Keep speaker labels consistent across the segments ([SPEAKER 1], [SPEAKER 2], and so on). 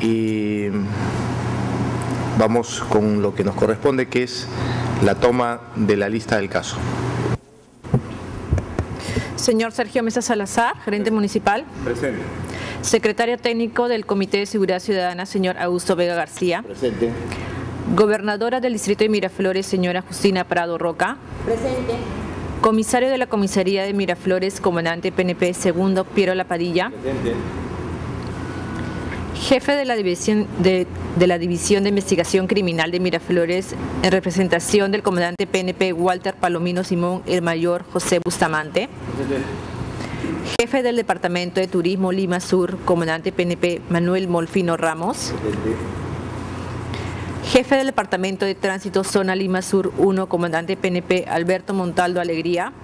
[SPEAKER 1] y vamos con lo que nos corresponde, que es la toma de la lista del caso.
[SPEAKER 2] Señor Sergio Mesa Salazar, gerente municipal.
[SPEAKER 3] Presente.
[SPEAKER 2] Secretario técnico del Comité de Seguridad Ciudadana, señor Augusto Vega García.
[SPEAKER 3] Presente.
[SPEAKER 2] Gobernadora del Distrito de Miraflores, señora Justina Prado Roca.
[SPEAKER 4] Presente.
[SPEAKER 2] Comisario de la Comisaría de Miraflores, comandante PNP segundo Piero Lapadilla.
[SPEAKER 3] Presente.
[SPEAKER 2] Jefe de la División de Investigación Criminal de Miraflores, en representación del comandante PNP Walter Palomino Simón, el mayor José Bustamante.
[SPEAKER 3] Presente.
[SPEAKER 2] Jefe del Departamento de Turismo Lima Sur, comandante PNP Manuel Molfino Ramos.
[SPEAKER 3] Presente.
[SPEAKER 2] Jefe del Departamento de Tránsito Zona Lima Sur 1, comandante PNP Alberto Montaldo Alegría.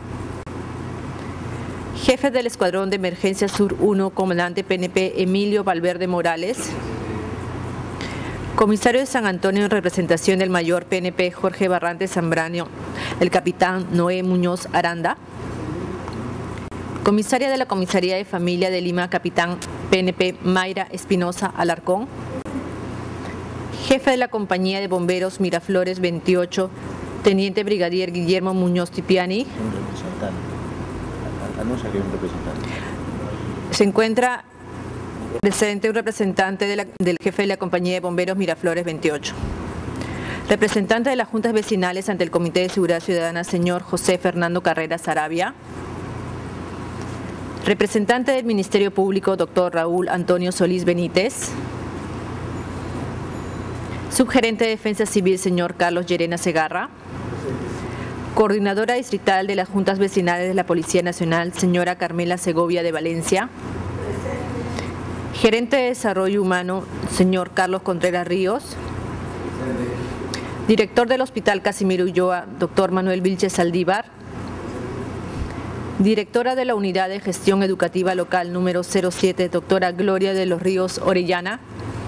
[SPEAKER 2] Jefe del Escuadrón de Emergencia Sur 1, comandante PNP Emilio Valverde Morales. Comisario de San Antonio en representación del mayor PNP Jorge Barrantes Zambrano, el capitán Noé Muñoz Aranda. Comisaria de la Comisaría de Familia de Lima, capitán PNP Mayra Espinosa Alarcón. Jefe de la Compañía de Bomberos Miraflores 28, teniente brigadier Guillermo Muñoz Tipiani. Se encuentra presente un representante del jefe de la Compañía de Bomberos Miraflores 28. Representante de las Juntas Vecinales ante el Comité de Seguridad Ciudadana, señor José Fernando Carreras Arabia. Representante del Ministerio Público, doctor Raúl Antonio Solís Benítez. Subgerente de Defensa Civil, señor Carlos Llerena Segarra. Coordinadora distrital de las Juntas Vecinales de la Policía Nacional, señora Carmela Segovia de Valencia. Gerente de Desarrollo Humano, señor Carlos Contreras Ríos. Director del Hospital Casimiro Ulloa, doctor Manuel Vilches Saldívar. Directora de la Unidad de Gestión Educativa Local número 07, doctora Gloria de los Ríos Orellana.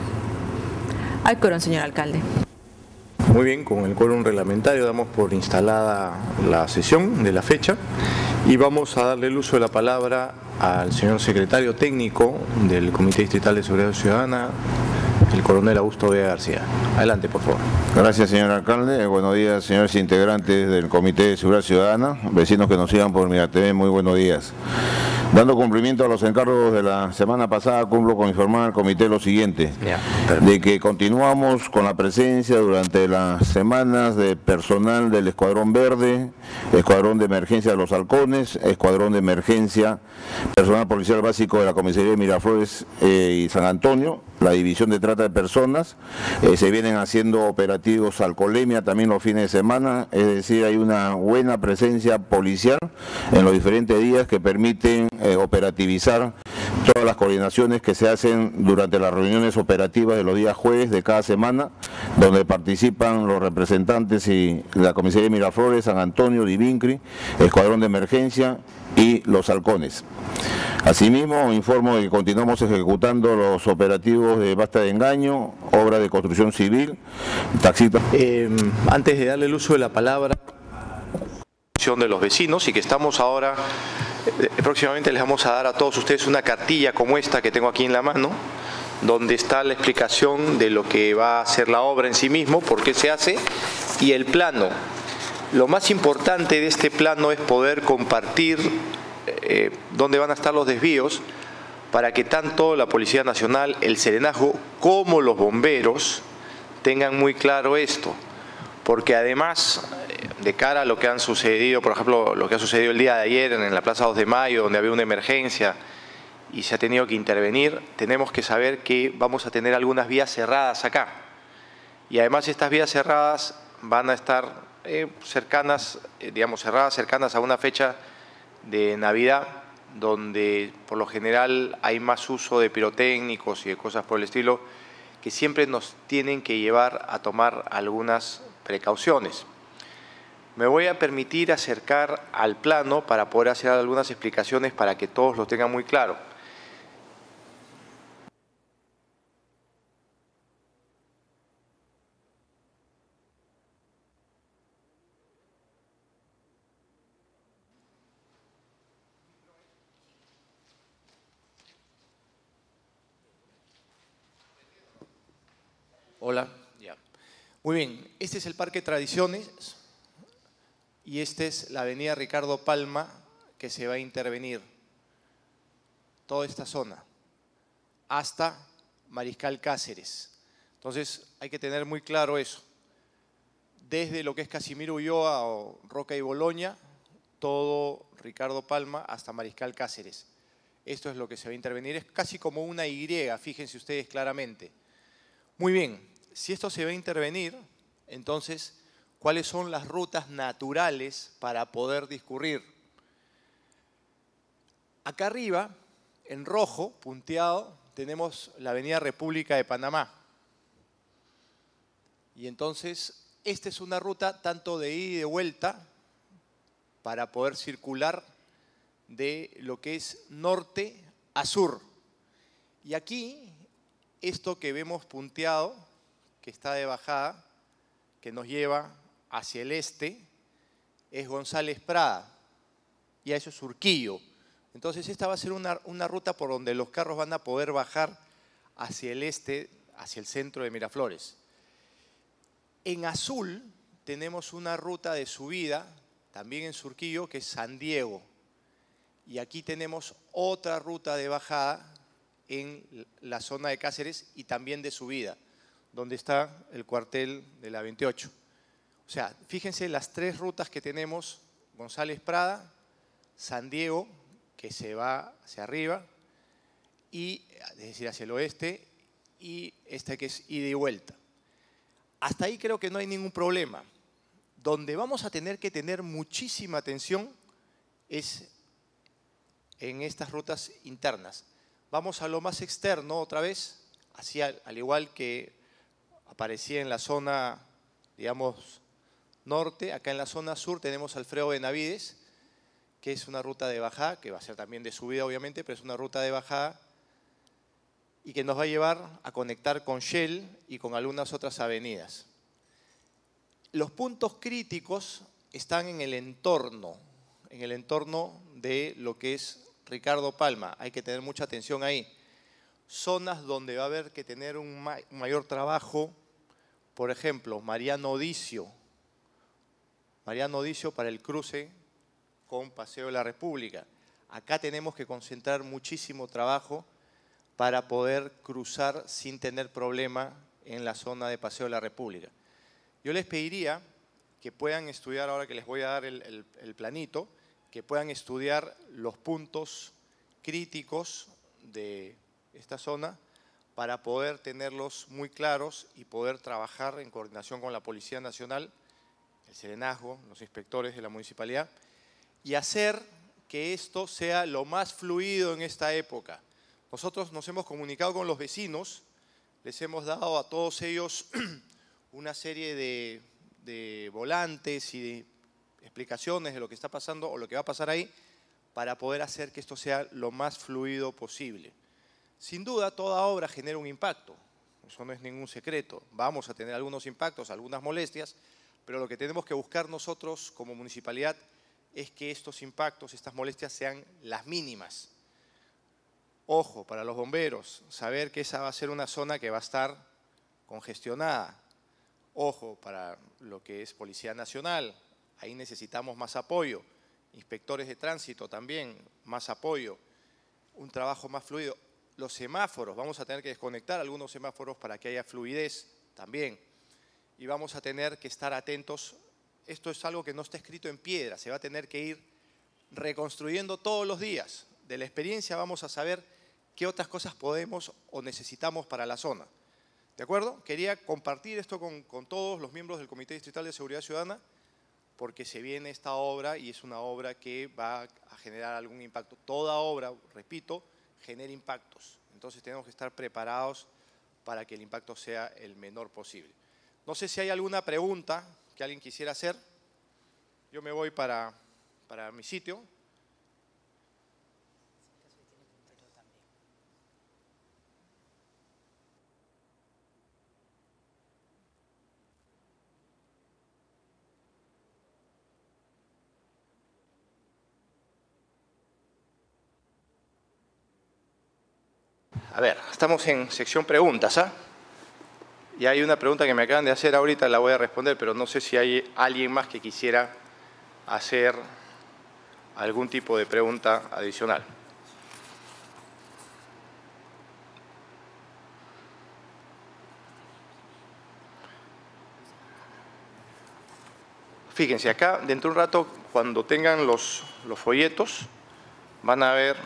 [SPEAKER 2] Hay quórum, señor alcalde.
[SPEAKER 1] Muy bien, con el quórum reglamentario damos por instalada la sesión de la fecha y vamos a darle el uso de la palabra al señor secretario técnico del Comité Distrital de Seguridad Ciudadana, el coronel Augusto Vega García. Adelante, por favor.
[SPEAKER 3] Gracias, señor alcalde. Buenos días, señores integrantes del Comité de Seguridad Ciudadana, vecinos que nos sigan por Miratv, muy buenos días. Dando cumplimiento a los encargos de la semana pasada, cumplo con informar al comité lo siguiente, de que continuamos con la presencia durante las semanas de personal del Escuadrón Verde, Escuadrón de Emergencia de los Halcones, Escuadrón de Emergencia, personal policial básico de la Comisaría de Miraflores y San Antonio, la División de Trata de Personas. Se vienen haciendo operativos alcoholemia también los fines de semana, es decir, hay una buena presencia policial en los diferentes días que permiten operativizar todas las coordinaciones que se hacen durante las reuniones operativas de los días jueves de cada semana, donde participan los representantes y la Comisaría de Miraflores, San Antonio, Divincri, Escuadrón de Emergencia y los Halcones. Asimismo, informo de que continuamos ejecutando los operativos de basta de engaño, obra de construcción civil, taxistas.
[SPEAKER 1] Antes de darle el uso de la palabra de los vecinos y que estamos ahora, próximamente les vamos a dar a todos ustedes una cartilla como esta que tengo aquí en la mano, donde está la explicación de lo que va a ser la obra en sí mismo, por qué se hace y el plano. Lo más importante de este plano es poder compartir dónde van a estar los desvíos para que tanto la Policía Nacional, el Serenazgo, como los bomberos tengan muy claro esto. Porque además, de cara a lo que han sucedido, por ejemplo, lo que ha sucedido el día de ayer en la Plaza 2 de Mayo, donde había una emergencia y se ha tenido que intervenir, tenemos que saber que vamos a tener algunas vías cerradas acá. Y además estas vías cerradas van a estar cercanas a una fecha de Navidad, donde por lo general hay más uso de pirotécnicos y de cosas por el estilo, que siempre nos tienen que llevar a tomar algunas precauciones. Me voy a permitir acercar al plano para poder hacer algunas explicaciones para que todos lo tengan muy claro. Hola. Ya. Muy bien, este es el Parque Tradiciones y esta es la avenida Ricardo Palma que se va a intervenir. Toda esta zona, hasta Mariscal Cáceres. Entonces hay que tener muy claro eso. Desde lo que es Casimiro Ulloa o Roca y Boloña, todo Ricardo Palma hasta Mariscal Cáceres. Esto es lo que se va a intervenir. Es casi como una Y, fíjense ustedes claramente. Muy bien, si esto se va a intervenir, entonces, ¿cuáles son las rutas naturales para poder discurrir? Acá arriba, en rojo, punteado, tenemos la Avenida República de Panamá. Y entonces, esta es una ruta tanto de ida y de vuelta para poder circular de lo que es norte a sur. Y aquí, esto que vemos punteado, que está de bajada, que nos lleva hacia el este, es González Prada. Y a eso es Surquillo. Entonces esta va a ser una ruta por donde los carros van a poder bajar hacia el este, hacia el centro de Miraflores. En azul tenemos una ruta de subida, también en Surquillo, que es San Diego. Y aquí tenemos otra ruta de bajada en la zona de Cáceres y también de subida, donde está el cuartel de la 28. O sea, fíjense las tres rutas que tenemos: González Prada, San Diego, que se va hacia arriba, y, es decir, hacia el oeste, y esta que es ida y vuelta. Hasta ahí creo que no hay ningún problema. Donde vamos a tener que tener muchísima atención es en estas rutas internas. Vamos a lo más externo otra vez, así al igual que aparecía en la zona, digamos, norte. Acá en la zona sur tenemos Alfredo Benavides, que es una ruta de bajada, que va a ser también de subida obviamente, pero es una ruta de bajada y que nos va a llevar a conectar con Shell y con algunas otras avenidas. Los puntos críticos están en el entorno de lo que es Ricardo Palma. Hay que tener mucha atención ahí. Zonas donde va a haber que tener un mayor trabajo, por ejemplo, Mariano Dicio para el cruce con Paseo de la República. Acá tenemos que concentrar muchísimo trabajo para poder cruzar sin tener problema en la zona de Paseo de la República. Yo les pediría que puedan estudiar, ahora que les voy a dar el planito, que puedan estudiar los puntos críticos de esta zona para poder tenerlos muy claros y poder trabajar en coordinación con la Policía Nacional, el Serenazgo, los inspectores de la municipalidad, y hacer que esto sea lo más fluido en esta época. Nosotros nos hemos comunicado con los vecinos, les hemos dado a todos ellos una serie de volantes y de explicaciones de lo que está pasando o lo que va a pasar ahí para poder hacer que esto sea lo más fluido posible. Sin duda, toda obra genera un impacto, eso no es ningún secreto. Vamos a tener algunos impactos, algunas molestias, pero lo que tenemos que buscar nosotros como municipalidad es que estos impactos, estas molestias sean las mínimas. Ojo, para los bomberos, saber que esa va a ser una zona que va a estar congestionada. Ojo, para lo que es Policía Nacional, ahí necesitamos más apoyo. Inspectores de tránsito también, más apoyo. Un trabajo más fluido. Los semáforos, vamos a tener que desconectar algunos semáforos para que haya fluidez también. Y vamos a tener que estar atentos. Esto es algo que no está escrito en piedra, se va a tener que ir reconstruyendo todos los días. De la experiencia vamos a saber qué otras cosas podemos o necesitamos para la zona. ¿De acuerdo? Quería compartir esto con todos los miembros del Comité Distrital de Seguridad Ciudadana porque se viene esta obra y es una obra que va a generar algún impacto. Toda obra, repito, genera impactos. Entonces tenemos que estar preparados para que el impacto sea el menor posible. No sé si hay alguna pregunta que alguien quisiera hacer. Yo me voy para mi sitio. A ver, estamos en sección preguntas, ¿ah? Y hay una pregunta que me acaban de hacer ahorita, la voy a responder, pero no sé si hay alguien más que quisiera hacer algún tipo de pregunta adicional. Fíjense, acá dentro de un rato, cuando tengan los folletos, van a ver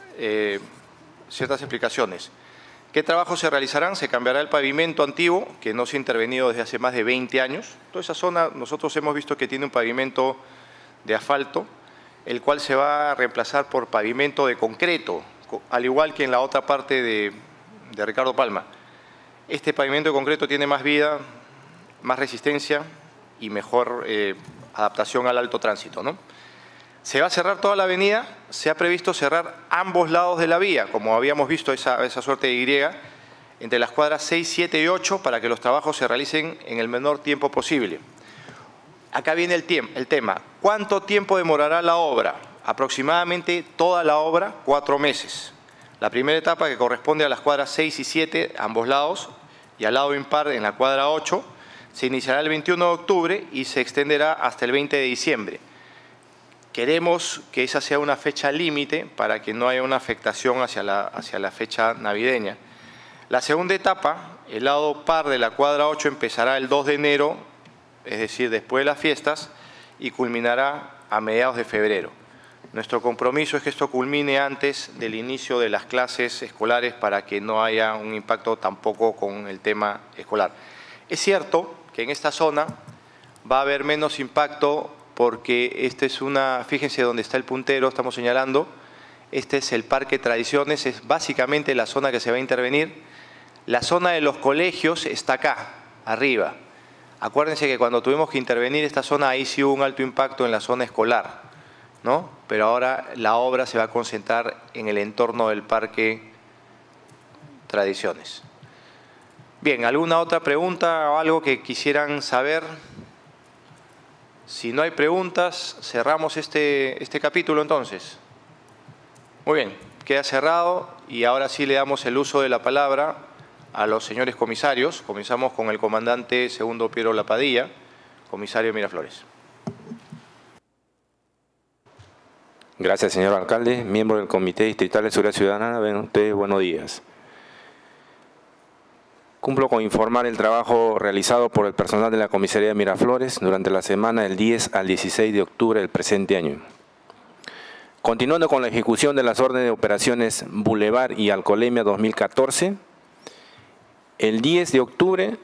[SPEAKER 1] ciertas explicaciones. ¿Qué trabajos se realizarán? Se cambiará el pavimento antiguo, que no se ha intervenido desde hace más de 20 años. Toda esa zona nosotros hemos visto que tiene un pavimento de asfalto, el cual se va a reemplazar por pavimento de concreto, al igual que en la otra parte de Ricardo Palma. Este pavimento de concreto tiene más vida, más resistencia y mejor adaptación al alto tránsito, ¿no? Se va a cerrar toda la avenida, se ha previsto cerrar ambos lados de la vía, como habíamos visto esa suerte de Y, entre las cuadras 6, 7 y 8, para que los trabajos se realicen en el menor tiempo posible. Acá viene el tema. ¿Cuánto tiempo demorará la obra? Aproximadamente toda la obra, 4 meses. La primera etapa, que corresponde a las cuadras 6 y 7, ambos lados, y al lado impar en la cuadra 8, se iniciará el 21 de octubre y se extenderá hasta el 20 de diciembre. Queremos que esa sea una fecha límite para que no haya una afectación hacia la fecha navideña. La segunda etapa, el lado par de la cuadra 8, empezará el 2 de enero, es decir, después de las fiestas, y culminará a mediados de febrero. Nuestro compromiso es que esto culmine antes del inicio de las clases escolares para que no haya un impacto tampoco con el tema escolar. Es cierto que en esta zona va a haber menos impacto porque esta es fíjense dónde está el puntero, estamos señalando, este es el Parque Tradiciones, es básicamente la zona que se va a intervenir. La zona de los colegios está acá, arriba. Acuérdense que cuando tuvimos que intervenir esta zona, ahí sí hubo un alto impacto en la zona escolar, ¿no? Pero ahora la obra se va a concentrar en el entorno del Parque Tradiciones. Bien, ¿alguna otra pregunta o algo que quisieran saber? Si no hay preguntas, cerramos este capítulo entonces. Muy bien, queda cerrado y ahora sí le damos el uso de la palabra a los señores comisarios. Comenzamos con el comandante segundo Piero Lapadilla, comisario Miraflores.
[SPEAKER 4] Gracias, señor alcalde. Miembro del Comité Distrital de Seguridad Ciudadana, ven ustedes, buenos días. Cumplo con informar el trabajo realizado por el personal de la comisaría de Miraflores durante la semana del 10 al 16 de octubre del presente año. Continuando con la ejecución de las órdenes de operaciones Boulevard y Alcoholemia 2014, el 10 de octubre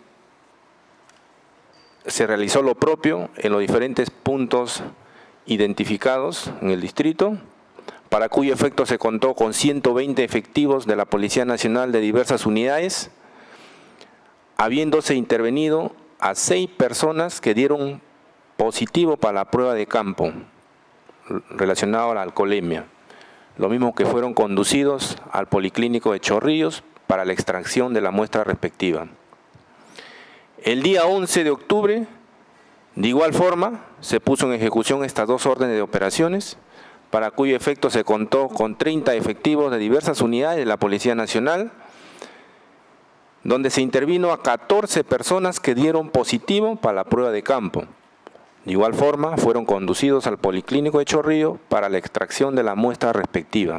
[SPEAKER 4] se realizó lo propio en los diferentes puntos identificados en el distrito, para cuyo efecto se contó con 120 efectivos de la Policía Nacional de diversas unidades, habiéndose intervenido a 6 personas que dieron positivo para la prueba de campo relacionado a la alcoholemia, lo mismo que fueron conducidos al Policlínico de Chorrillos para la extracción de la muestra respectiva. El día 11 de octubre, de igual forma, se puso en ejecución estas 2 órdenes de operaciones, para cuyo efecto se contó con 30 efectivos de diversas unidades de la Policía Nacional, donde se intervino a 14 personas que dieron positivo para la prueba de campo. De igual forma, fueron conducidos al Policlínico de Chorrillos para la extracción de la muestra respectiva.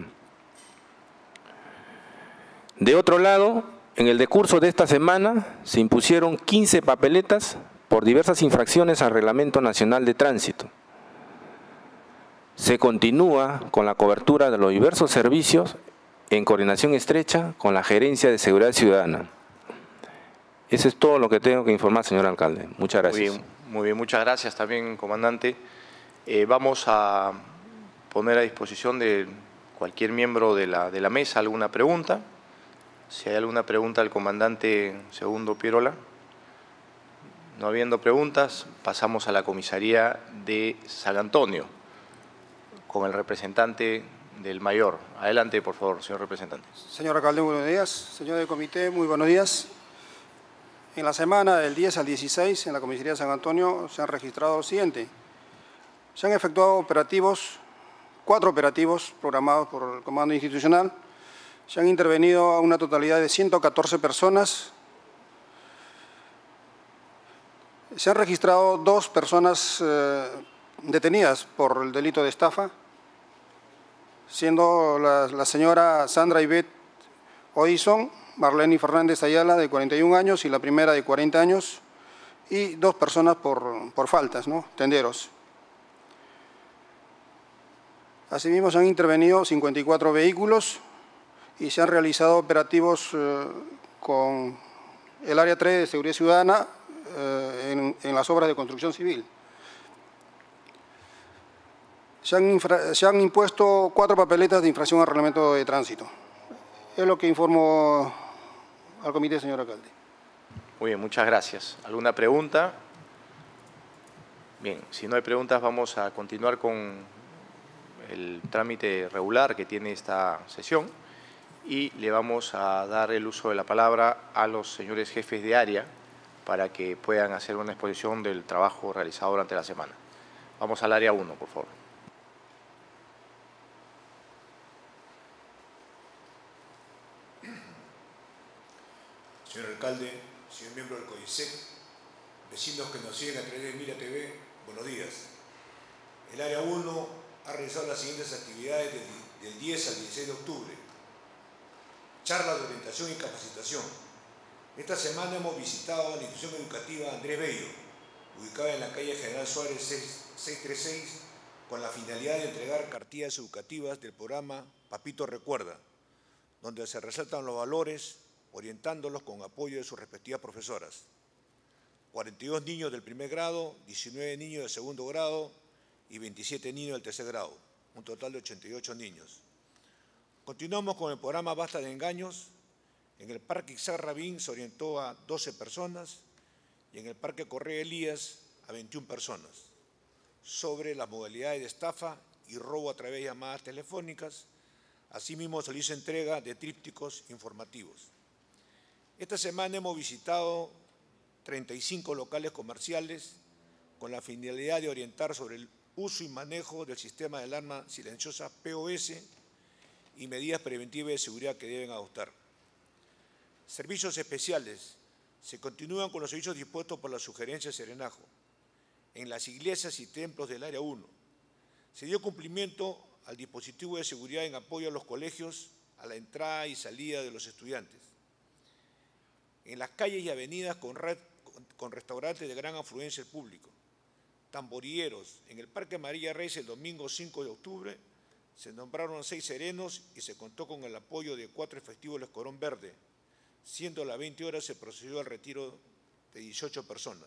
[SPEAKER 4] De otro lado, en el decurso de esta semana se impusieron 15 papeletas por diversas infracciones al Reglamento Nacional de Tránsito. Se continúa con la cobertura de los diversos servicios en coordinación estrecha con la Gerencia de Seguridad Ciudadana. Eso es todo lo que tengo que informar, señor alcalde. Muchas gracias.
[SPEAKER 1] Muy bien, muchas gracias también, comandante. Vamos a poner a disposición de cualquier miembro de la mesa alguna pregunta. Si hay alguna pregunta al comandante segundo Pierola. No habiendo preguntas, pasamos a la comisaría de San Antonio con el representante del mayor. Adelante, por favor, señor representante.
[SPEAKER 5] Señor alcalde, buenos días. Señor del comité, muy buenos días. En la semana del 10 al 16, en la comisaría de San Antonio, se han registrado lo siguiente. Se han efectuado operativos, 4 operativos programados por el Comando Institucional. Se han intervenido a una totalidad de 114 personas Se han registrado 2 personas detenidas por el delito de estafa, siendo la señora Sandra Ivette Oison, Marlene Fernández Ayala, de 41 años, y la primera de 40 años, y 2 personas por faltas, ¿no? Tenderos. Asimismo, se han intervenido 54 vehículos y se han realizado operativos con el Área 3 de Seguridad Ciudadana en las obras de construcción civil. Se han impuesto 4 papeletas de infracción al reglamento de tránsito. Es lo que informo al comité, señor alcalde.
[SPEAKER 1] Muy bien, muchas gracias. ¿Alguna pregunta? Bien, si no hay preguntas, vamos a continuar con el trámite regular que tiene esta sesión y le vamos a dar el uso de la palabra a los señores jefes de área para que puedan hacer una exposición del trabajo realizado durante la semana. Vamos al área 1, por favor.
[SPEAKER 6] Señor alcalde, señor miembro del CODICET, vecinos que nos siguen a través de Mira TV, buenos días. El área 1 ha realizado las siguientes actividades del 10 al 16 de octubre. Charlas de orientación y capacitación. Esta semana hemos visitado la institución educativa Andrés Bello, ubicada en la calle General Suárez 636, con la finalidad de entregar cartillas educativas del programa Papito Recuerda, donde se resaltan los valores, orientándolos con apoyo de sus respectivas profesoras. 42 niños del primer grado, 19 niños del segundo grado y 27 niños del tercer grado, un total de 88 niños. Continuamos con el programa Basta de Engaños. En el Parque Isaac Rabin se orientó a 12 personas y en el Parque Correa Elías a 21 personas sobre las modalidades de estafa y robo a través de llamadas telefónicas. Asimismo, se le hizo entrega de trípticos informativos. Esta semana hemos visitado 35 locales comerciales con la finalidad de orientar sobre el uso y manejo del sistema de alarma silenciosa POS y medidas preventivas de seguridad que deben adoptar. Servicios especiales. Se continúan con los servicios dispuestos por la sugerencia de Serenajo en las iglesias y templos del área 1. Se dio cumplimiento al dispositivo de seguridad en apoyo a los colegios, a la entrada y salida de los estudiantes. En las calles y avenidas con restaurantes de gran afluencia al público. Tamborilleros. En el Parque María Reyes el domingo 5 de octubre se nombraron 6 serenos y se contó con el apoyo de 4 efectivos del Escuadrón Verde. Siendo a las 20 horas se procedió al retiro de 18 personas.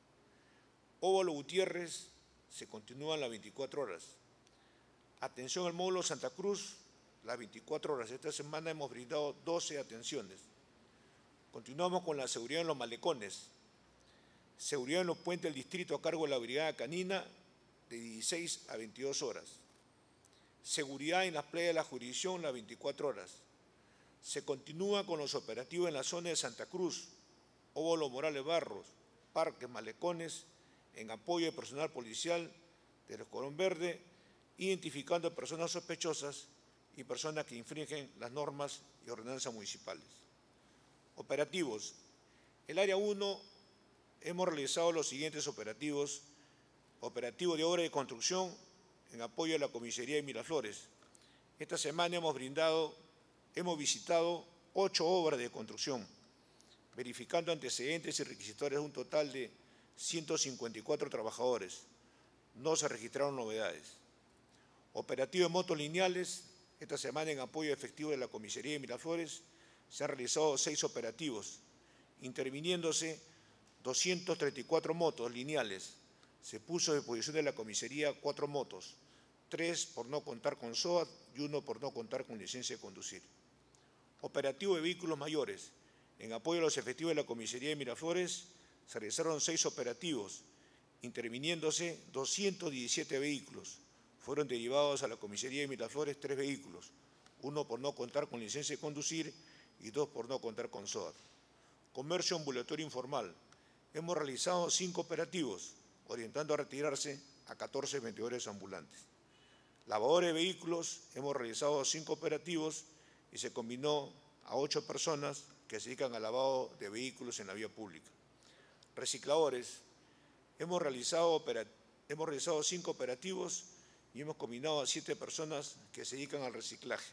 [SPEAKER 6] Óvalo Gutiérrez se continúan las 24 horas. Atención al módulo Santa Cruz, las 24 horas. Esta semana hemos brindado 12 atenciones. Continuamos con la seguridad en los malecones. Seguridad en los puentes del distrito a cargo de la Brigada Canina de 16 a 22 horas. Seguridad en las playas de la jurisdicción las 24 horas. Se continúa con los operativos en la zona de Santa Cruz, Óvalo Morales Barros, parques, malecones, en apoyo de personal policial del Escuadrón Verde, identificando personas sospechosas y personas que infringen las normas y ordenanzas municipales. Operativos. El área 1 hemos realizado los siguientes operativos. Operativo de obra de construcción en apoyo a la comisaría de Miraflores. Esta semana hemos visitado 8 obras de construcción, verificando antecedentes y requisitores de un total de 154 trabajadores. No se registraron novedades. Operativo de motos lineales. Esta semana, en apoyo efectivo de la comisaría de Miraflores, se han realizado 6 operativos, interviniéndose 234 motos lineales. Se puso a disposición de la comisaría 4 motos, 3 por no contar con SOAT y 1 por no contar con licencia de conducir. Operativo de vehículos mayores. En apoyo a los efectivos de la comisaría de Miraflores, se realizaron 6 operativos, interviniéndose 217 vehículos. Fueron derivados a la comisaría de Miraflores 3 vehículos, 1 por no contar con licencia de conducir y 2 por no contar con SOAT. Comercio ambulatorio informal. Hemos realizado 5 operativos, orientando a retirarse a 14 vendedores ambulantes. Lavadores de vehículos. Hemos realizado 5 operativos y se combinó a 8 personas que se dedican al lavado de vehículos en la vía pública. Recicladores. Hemos realizado 5 operativos y hemos combinado a 7 personas que se dedican al reciclaje.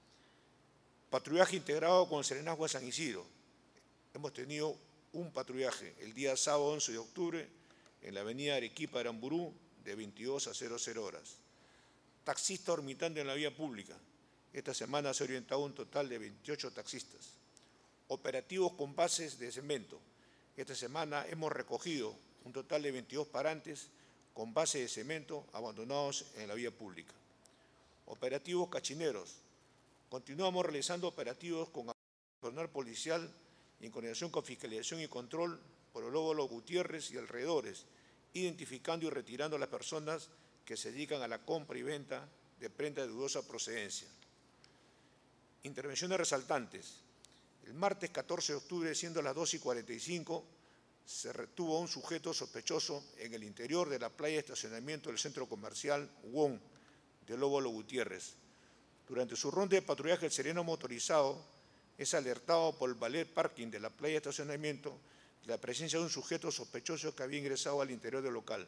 [SPEAKER 6] Patrullaje integrado con el Serenazgo de San Isidro. Hemos tenido un patrullaje el día sábado 11 de octubre en la avenida Arequipa de Aramburú de 22 a 00 horas. Taxista orbitando en la vía pública. Esta semana se ha orientado un total de 28 taxistas. Operativos con bases de cemento. Esta semana hemos recogido un total de 22 parantes con bases de cemento abandonados en la vía pública. Operativos cachineros. Continuamos realizando operativos con personal policial y en coordinación con Fiscalización y Control por el Lóbulo Gutiérrez y alrededores, identificando y retirando a las personas que se dedican a la compra y venta de prendas de dudosa procedencia. Intervenciones resaltantes. El martes 14 de octubre, siendo las 2:45, se retuvo a un sujeto sospechoso en el interior de la playa de estacionamiento del centro comercial WON de Lóbulo Gutiérrez. Durante su ronda de patrullaje, el sereno motorizado es alertado por el valet parking de la playa de estacionamiento de la presencia de un sujeto sospechoso que había ingresado al interior del local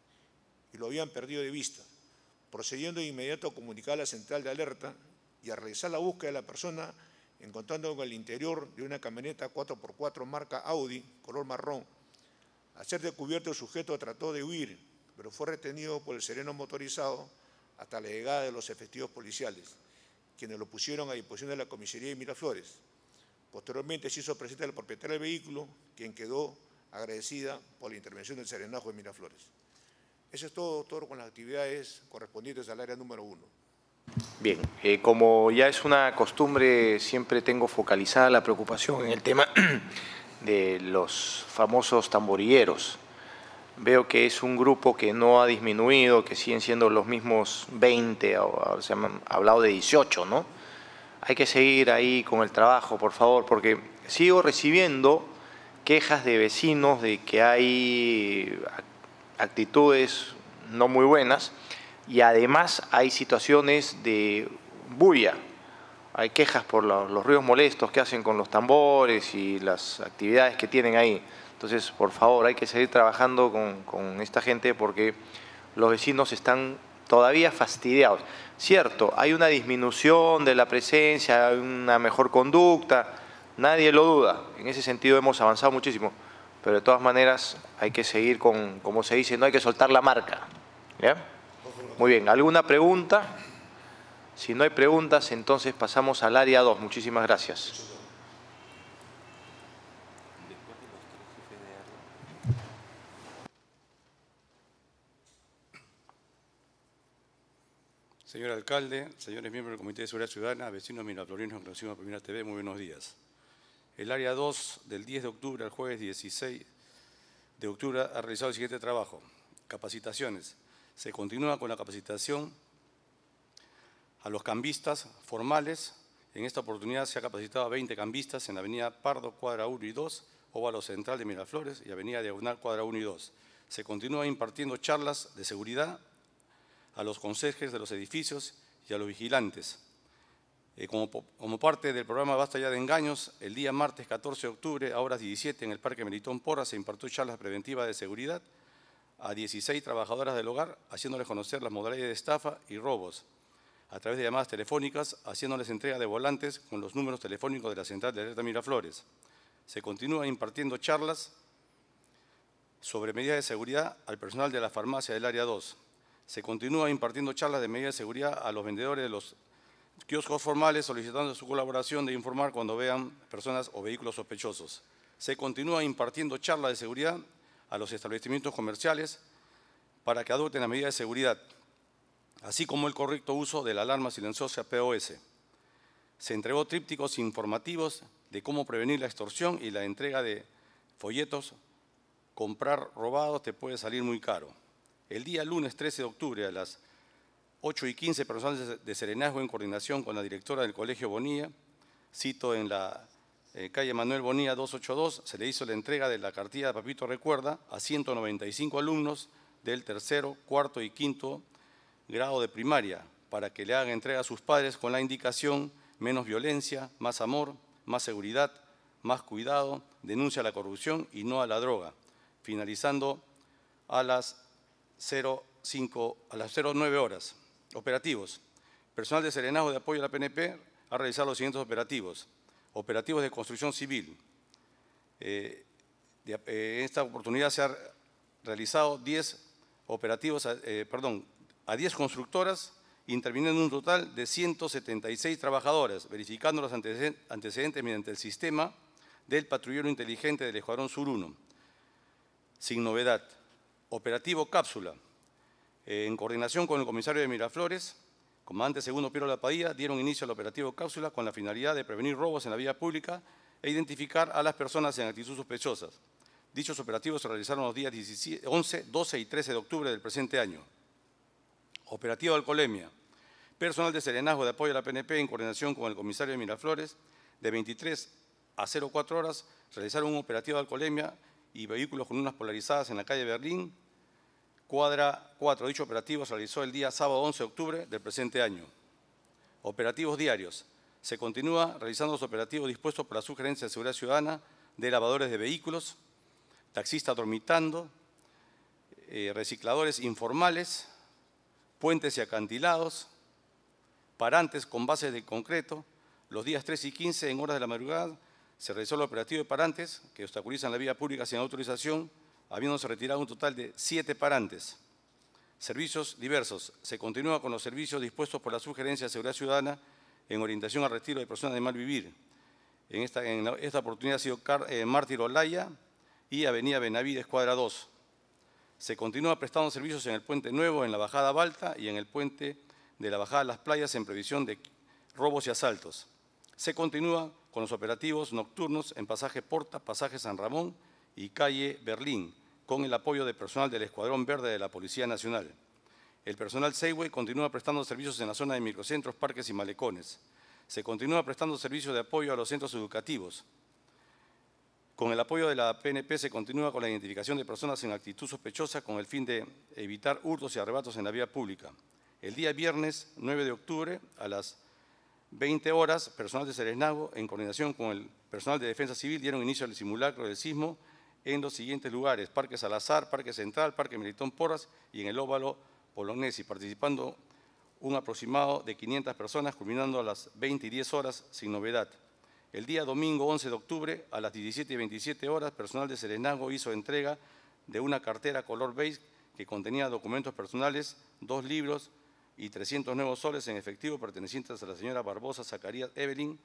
[SPEAKER 6] y lo habían perdido de vista, procediendo de inmediato a comunicar a la central de alerta y a realizar la búsqueda de la persona, encontrando en el interior de una camioneta 4x4 marca Audi, color marrón. Al ser descubierto, el sujeto trató de huir, pero fue retenido por el sereno motorizado hasta la llegada de los efectivos policiales, quienes lo pusieron a disposición de la comisaría de Miraflores. Posteriormente se hizo presente al propietario del vehículo, quien quedó agradecida por la intervención del Serenazgo de Miraflores. Eso es todo con las actividades correspondientes al área número 1.
[SPEAKER 1] Bien, como ya es una costumbre, siempre tengo focalizada la preocupación en el tema de los famosos tamborilleros. Veo que es un grupo que no ha disminuido, que siguen siendo los mismos 20, o se han hablado de 18, ¿no? Hay que seguir ahí con el trabajo, por favor, porque sigo recibiendo quejas de vecinos de que hay actitudes no muy buenas y además hay situaciones de bulla. Hay quejas por los ruidos molestos que hacen con los tambores y las actividades que tienen ahí. Entonces, por favor, hay que seguir trabajando con esta gente porque los vecinos están todavía fastidiados. Cierto, hay una disminución de la presencia, hay una mejor conducta, nadie lo duda. En ese sentido hemos avanzado muchísimo, pero de todas maneras hay que seguir con, como se dice, no hay que soltar la marca. ¿Ya? Muy bien, ¿alguna pregunta? Si no hay preguntas, entonces pasamos al área 2. Muchísimas gracias.
[SPEAKER 7] Señor alcalde, señores miembros del Comité de Seguridad Ciudadana, vecinos miraflorinos en relación a Primera TV, muy buenos días. El área 2 del 10 de octubre al jueves 16 de octubre ha realizado el siguiente trabajo. Capacitaciones. Se continúa con la capacitación a los cambistas formales. En esta oportunidad se ha capacitado a 20 cambistas en la avenida Pardo, cuadra 1 y 2, óvalo central de Miraflores y avenida Diagonal, cuadra 1 y 2. Se continúa impartiendo charlas de seguridad a los conserjes de los edificios y a los vigilantes. Como parte del programa Basta ya de engaños, el día martes 14 de octubre a horas 17 en el Parque Melitón Porras se impartió charlas preventivas de seguridad a 16 trabajadoras del hogar, haciéndoles conocer las modalidades de estafa y robos, a través de llamadas telefónicas, haciéndoles entrega de volantes con los números telefónicos de la Central de Alerta Miraflores. Se continúa impartiendo charlas sobre medidas de seguridad al personal de la farmacia del área 2. Se continúa impartiendo charlas de medidas de seguridad a los vendedores de los kioscos formales, solicitando su colaboración de informar cuando vean personas o vehículos sospechosos. Se continúa impartiendo charlas de seguridad a los establecimientos comerciales para que adopten las medidas de seguridad, así como el correcto uso de la alarma silenciosa POS. Se entregó trípticos informativos de cómo prevenir la extorsión y la entrega de folletos. Comprar robado te puede salir muy caro. El día lunes 13 de octubre a las 8:15, personal de Serenazgo en coordinación con la directora del Colegio Bonilla, cito en la calle Manuel Bonilla 282, se le hizo la entrega de la cartilla de Papito Recuerda a 195 alumnos del tercero, cuarto y quinto grado de primaria para que le hagan entrega a sus padres con la indicación menos violencia, más amor, más seguridad, más cuidado, denuncia a la corrupción y no a la droga, finalizando a las 09 horas. Operativos. Personal de Serenazgo de apoyo a la PNP ha realizado los siguientes operativos. Operativos de construcción civil. En esta oportunidad se han realizado 10 operativos, a 10 constructoras, interviniendo un total de 176 trabajadores, verificando los antecedentes mediante el sistema del patrullero inteligente del Escuadrón Sur 1. Sin novedad. Operativo Cápsula. En coordinación con el comisario de Miraflores, comandante segundo Piero Lapadilla, dieron inicio al operativo Cápsula con la finalidad de prevenir robos en la vía pública e identificar a las personas en actitud sospechosas. Dichos operativos se realizaron los días 11, 12 y 13 de octubre del presente año. Operativo Alcoholemia. Personal de Serenazgo de apoyo a la PNP, en coordinación con el comisario de Miraflores, de 23 a 04 horas, realizaron un operativo de alcoholemia y vehículos con unas polarizadas en la calle Berlín, cuadra 4. Dicho operativo se realizó el día sábado 11 de octubre del presente año. Operativos diarios. Se continúa realizando los operativos dispuestos por la Subgerencia de Seguridad Ciudadana de lavadores de vehículos, taxistas dormitando, recicladores informales, puentes y acantilados, parantes con bases de concreto. Los días 3 y 15, en horas de la madrugada, se realizó el operativo de parantes que obstaculizan la vía pública sin autorización, habiéndose retirado un total de 7 parantes. Servicios diversos. Se continúa con los servicios dispuestos por la Subgerencia de Seguridad Ciudadana en orientación al retiro de personas de mal vivir. En esta oportunidad ha sido Mártir Olaya y Avenida Benavides, cuadra 2. Se continúa prestando servicios en el Puente Nuevo, en la Bajada Balta y en el Puente de la Bajada a las Playas en previsión de robos y asaltos. Se continúa con los operativos nocturnos en Pasaje Porta, Pasaje San Ramón y Calle Berlín, con el apoyo de personal del Escuadrón Verde de la Policía Nacional. El personal Seaway continúa prestando servicios en la zona de microcentros, parques y malecones. Se continúa prestando servicios de apoyo a los centros educativos. Con el apoyo de la PNP se continúa con la identificación de personas en actitud sospechosa con el fin de evitar hurtos y arrebatos en la vía pública. El día viernes 9 de octubre a las 20 horas, personal de Serenazgo, en coordinación con el personal de Defensa Civil, dieron inicio al simulacro del sismo en los siguientes lugares: Parque Salazar, Parque Central, Parque Melitón Porras y en el Óvalo Bolognesi, participando un aproximado de 500 personas, culminando a las 20 y 10 horas sin novedad. El día domingo 11 de octubre, a las 17 y 27 horas, personal de Serenazgo hizo entrega de una cartera color beige que contenía documentos personales, 2 libros y 300 nuevos soles en efectivo pertenecientes a la señora Barbosa Zacarías Evelyn,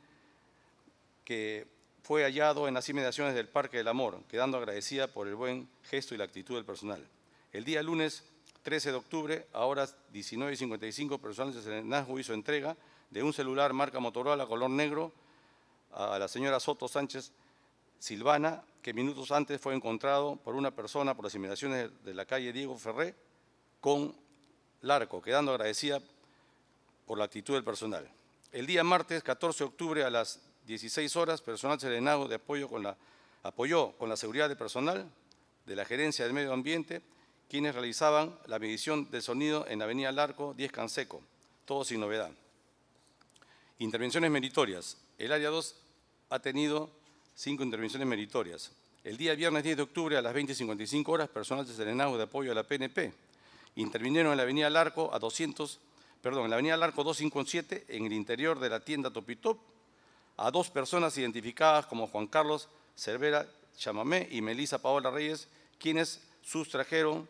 [SPEAKER 7] que fue hallado en las inmediaciones del Parque del Amor, quedando agradecida por el buen gesto y la actitud del personal. El día lunes 13 de octubre, a horas 19:55, personal de Serenazgo hizo entrega de un celular marca Motorola color negro a la señora Soto Sánchez Silvana, que minutos antes fue encontrado por una persona por las inmediaciones de la calle Diego Ferré con Larco, quedando agradecida por la actitud del personal. El día martes 14 de octubre a las 16 horas, personal Serenazgo de apoyó con la seguridad del personal de la Gerencia del Medio Ambiente, quienes realizaban la medición del sonido en la avenida Larco 10 Canseco, todo sin novedad. Intervenciones meritorias. El área 2 ha tenido 5 intervenciones meritorias. El día viernes 10 de octubre a las 20:55 horas, personal de Serenazgo de apoyo a la PNP intervinieron en la avenida Larco en la avenida Larco 257, en el interior de la tienda Topitop, a 2 personas identificadas como Juan Carlos Cervera Chamamé y Melisa Paola Reyes, quienes sustrajeron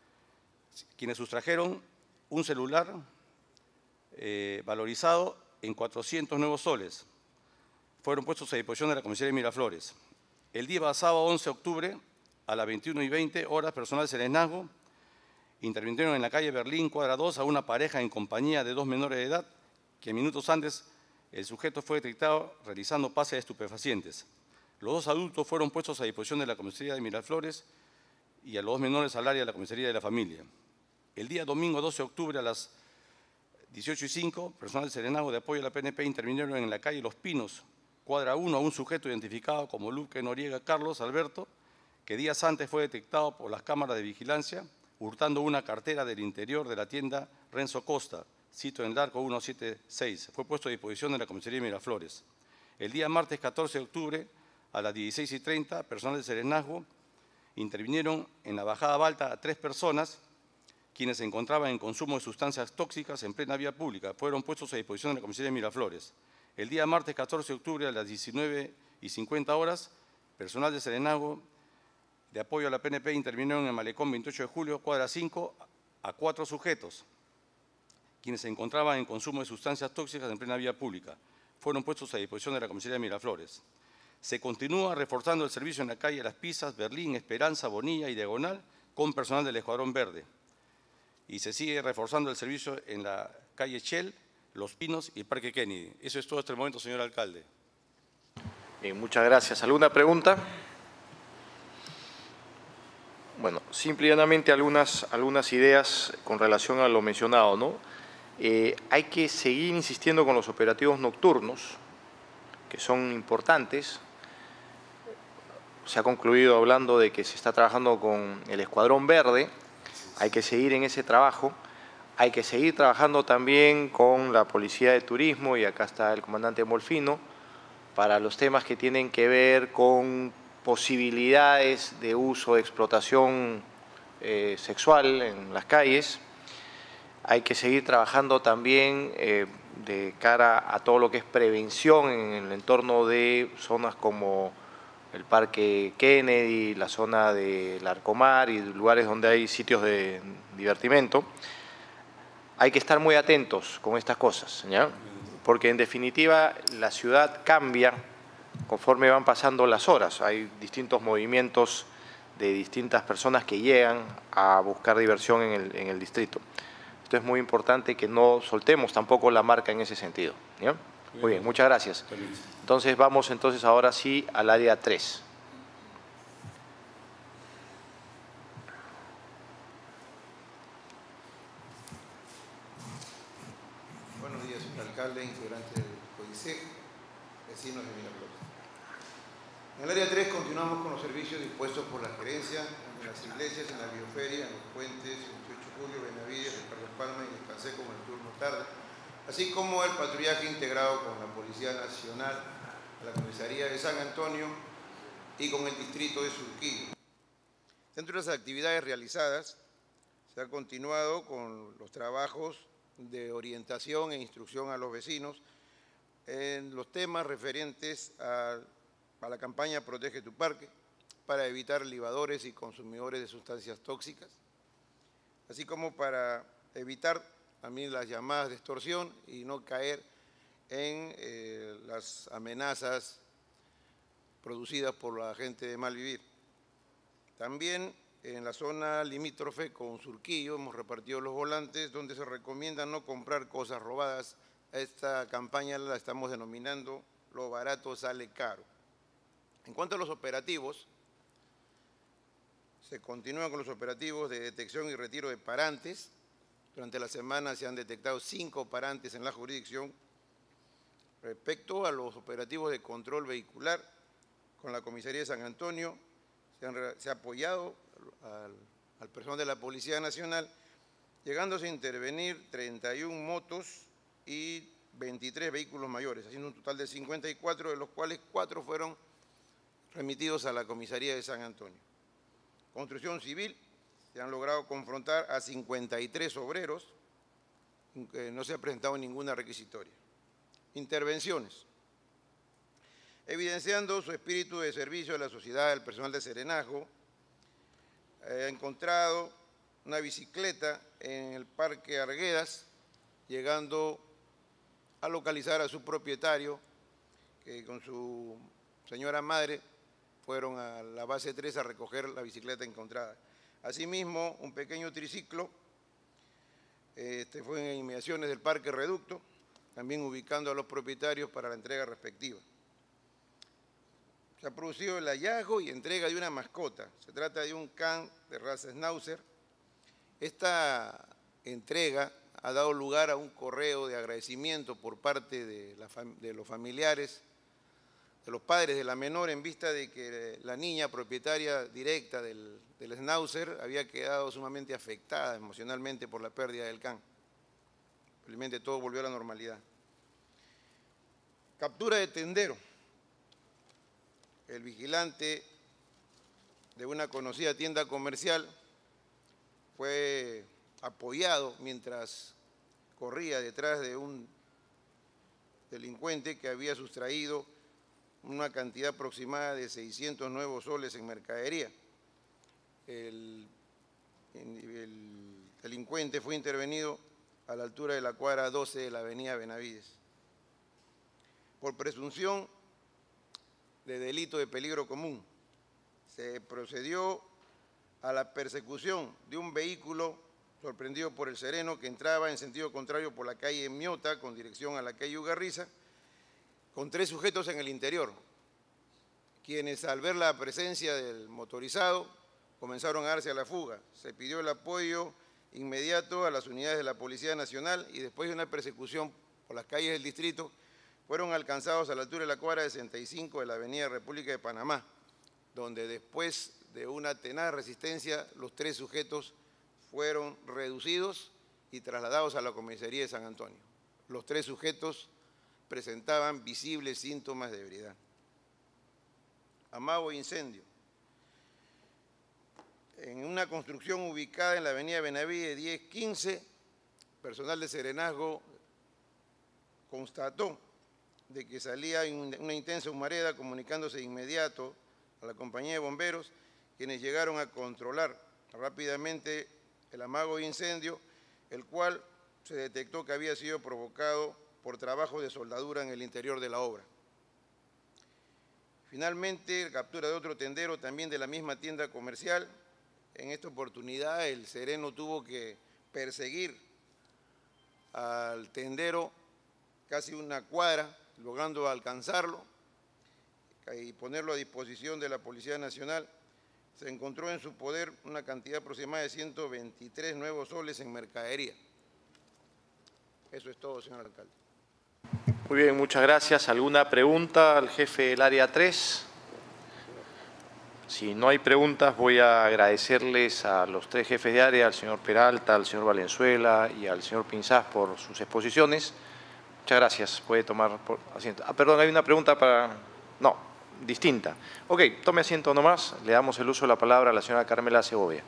[SPEAKER 7] un celular valorizado en 400 nuevos soles. Fueron puestos a disposición de la comisaría de Miraflores. El día sábado 11 de octubre, a las 21:20 horas, personal de Serenazgo intervinieron en la calle Berlín, cuadra 2, a una pareja en compañía de 2 menores de edad, que minutos antes el sujeto fue detectado realizando pases de estupefacientes. Los 2 adultos fueron puestos a disposición de la comisaría de Miraflores y a los 2 menores al área de la comisaría de la familia. El día domingo 12 de octubre a las 18:05, personal de Serenazgo de apoyo a la PNP intervinieron en la calle Los Pinos, cuadra 1, a un sujeto identificado como Luque Noriega Carlos Alberto, que días antes fue detectado por las cámaras de vigilancia hurtando una cartera del interior de la tienda Renzo Costa, sitio en Larco 176. Fue puesto a disposición de la comisaría de Miraflores. El día martes 14 de octubre, a las 16:30, personal de Serenazgo intervinieron en la bajada Balta a 3 personas quienes se encontraban en consumo de sustancias tóxicas en plena vía pública. Fueron puestos a disposición de la comisaría de Miraflores. El día martes 14 de octubre a las 19:50 horas, personal de Serenazgo de apoyo a la PNP intervinieron en el malecón 28 de julio, cuadra 5, a 4 sujetos, quienes se encontraban en consumo de sustancias tóxicas en plena vía pública. Fueron puestos a disposición de la comisaría de Miraflores. Se continúa reforzando el servicio en la calle Las Pisas, Berlín, Esperanza, Bonilla y Diagonal con personal del Escuadrón Verde. Y se sigue reforzando el servicio en la calle Shell, Los Pinos y Parque Kennedy. Eso es todo hasta el momento, señor alcalde.
[SPEAKER 1] Bien, muchas gracias. ¿Alguna pregunta? Bueno, simple y llanamente algunas ideas con relación a lo mencionado, ¿no? Hay que seguir insistiendo con los operativos nocturnos, que son importantes. Se ha concluido hablando de que se está trabajando con el Escuadrón Verde. Hay que seguir en ese trabajo. Hay que seguir trabajando también con la Policía de Turismo, y acá está el comandante Molfino, para los temas que tienen que ver con posibilidades de uso, de explotación sexual en las calles. Hay que seguir trabajando también de cara a todo lo que es prevención en el entorno de zonas como el Parque Kennedy, la zona del Arcomar y lugares donde hay sitios de divertimento. Hay que estar muy atentos con estas cosas, ¿ya? Porque en definitiva la ciudad cambia conforme van pasando las horas. Hay distintos movimientos de distintas personas que llegan a buscar diversión en el distrito. Esto es muy importante, que no soltemos tampoco la marca en ese sentido, ¿ya? Muy bien, muchas gracias. Entonces vamos ahora sí al área 3.
[SPEAKER 8] Buenos días, señor alcalde, integrante del CODICEC, vecinos de Miraflores. En el área 3 continuamos con los servicios dispuestos por la gerencia en las iglesias, en la bioferia, en los puentes, 28 de julio, Benavides, Ricardo Palma y Descansé como el turno tarde, así como el patrullaje integrado con la Policía Nacional, la Comisaría de San Antonio y con el distrito de Surquillo. Dentro de las actividades realizadas, se ha continuado con los trabajos de orientación e instrucción a los vecinos en los temas referentes a la campaña Protege tu Parque, para evitar libadores y consumidores de sustancias tóxicas, así como para evitar también las llamadas de extorsión y no caer en las amenazas producidas por la gente de mal vivir. También en la zona limítrofe con Surquillo hemos repartido los volantes donde se recomienda no comprar cosas robadas. Esta campaña la estamos denominando "Lo barato sale caro". En cuanto a los operativos, se continúan con los operativos de detección y retiro de parantes. Durante la semana se han detectado 5 parantes en la jurisdicción. Respecto a los operativos de control vehicular, con la Comisaría de San Antonio se ha apoyado al personal de la Policía Nacional, llegándose a intervenir 31 motos y 23 vehículos mayores, haciendo un total de 54, de los cuales 4 fueron remitidos a la Comisaría de San Antonio. Construcción civil, se han logrado confrontar a 53 obreros, no se ha presentado ninguna requisitoria. Intervenciones. Evidenciando su espíritu de servicio a la sociedad, el personal de Serenazgo ha encontrado una bicicleta en el Parque Arguedas, llegando a localizar a su propietario, que con su señora madre fueron a la base 3 a recoger la bicicleta encontrada. Asimismo, un pequeño triciclo, fue en inmediaciones del Parque Reducto, también ubicando a los propietarios para la entrega respectiva. Se ha producido el hallazgo y entrega de una mascota. Se trata de un can de raza Schnauzer. Esta entrega ha dado lugar a un correo de agradecimiento por parte de los familiares, de los padres de la menor, en vista de que la niña propietaria directa del Schnauzer había quedado sumamente afectada emocionalmente por la pérdida del can. Felizmente todo volvió a la normalidad. Captura de tendero. El vigilante de una conocida tienda comercial fue apoyado mientras corría detrás de un delincuente que había sustraído una cantidad aproximada de 600 nuevos soles en mercadería. El delincuente fue intervenido a la altura de la cuadra 12 de la avenida Benavides. Por presunción de delito de peligro común, se procedió a la persecución de un vehículo sorprendido por el sereno que entraba en sentido contrario por la calle Miota con dirección a la calle Ugarriza, con 3 sujetos en el interior, quienes al ver la presencia del motorizado comenzaron a darse a la fuga. Se pidió el apoyo inmediato a las unidades de la Policía Nacional y después de una persecución por las calles del distrito, fueron alcanzados a la altura de la cuadra 65 de la avenida República de Panamá, donde después de una tenaz resistencia, los 3 sujetos fueron reducidos y trasladados a la comisaría de San Antonio. Los 3 sujetos presentaban visibles síntomas de ebriedad. Amago incendio. En una construcción ubicada en la avenida Benavides 1015, personal de serenazgo constató de que salía una intensa humareda, comunicándose de inmediato a la compañía de bomberos, quienes llegaron a controlar rápidamente el amago de incendio, el cual se detectó que había sido provocado por trabajo de soldadura en el interior de la obra. Finalmente, captura de otro tendero también de la misma tienda comercial. En esta oportunidad el sereno tuvo que perseguir al tendero casi una cuadra, logrando alcanzarlo y ponerlo a disposición de la Policía Nacional. Se encontró en su poder una cantidad aproximada de 123 nuevos soles en mercadería. Eso es todo, señor alcalde.
[SPEAKER 1] Muy bien, muchas gracias. ¿Alguna pregunta al jefe del área 3? Si no hay preguntas, voy a agradecerles a los 3 jefes de área, al señor Peralta, al señor Valenzuela y al señor Pinzás por sus exposiciones. Muchas gracias. Puede tomar asiento. Perdón, hay una pregunta para... No, distinta. Ok, tome asiento nomás. Le damos el uso de la palabra a la señora Carmela Segovia.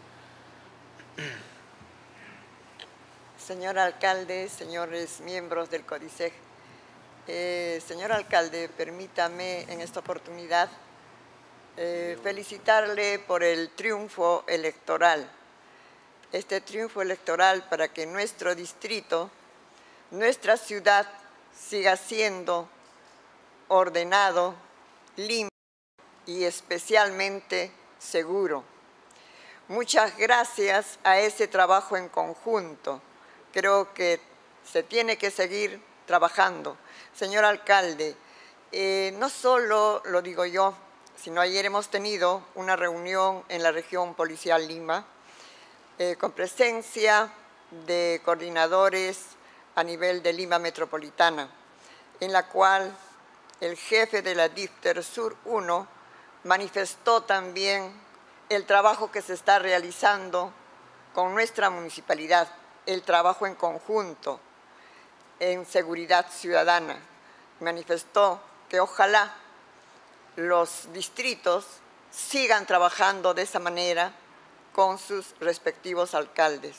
[SPEAKER 9] Señor alcalde, señores miembros del CODISEG, señor alcalde, permítame en esta oportunidad felicitarle por el triunfo electoral. Este triunfo electoral para que nuestro distrito, nuestra ciudad, siga siendo ordenado, limpio y especialmente seguro. Muchas gracias a ese trabajo en conjunto. Creo que se tiene que seguir trabajando. Señor alcalde, no solo lo digo yo, sino ayer hemos tenido una reunión en la región policial Lima con presencia de coordinadores a nivel de Lima Metropolitana, en la cual el jefe de la DIFTER Sur 1 manifestó también el trabajo que se está realizando con nuestra municipalidad, el trabajo en conjunto en seguridad ciudadana. Manifestó que ojalá los distritos sigan trabajando de esa manera con sus respectivos alcaldes.